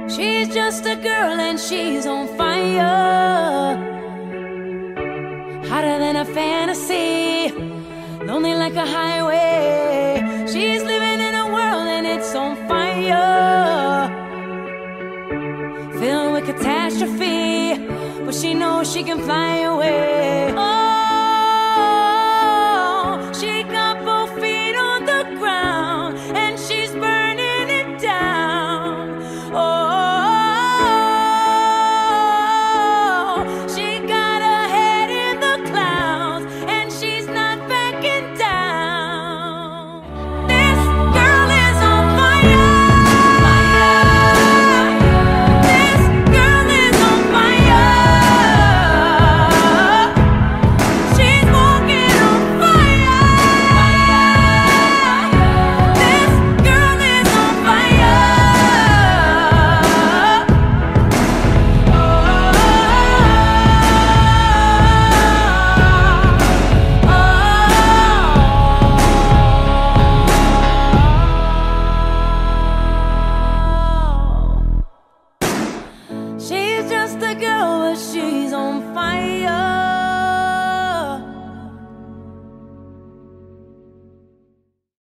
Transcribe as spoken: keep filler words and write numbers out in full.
She's just a girl and she's on fire, hotter than a fantasy, lonely like a highway. She's living in a world and it's on fire, filled with catastrophe, but she knows she can fly away. Oh, she got both feet on the ground and she's burning it down. Oh, she's just a girl, but she's on fire.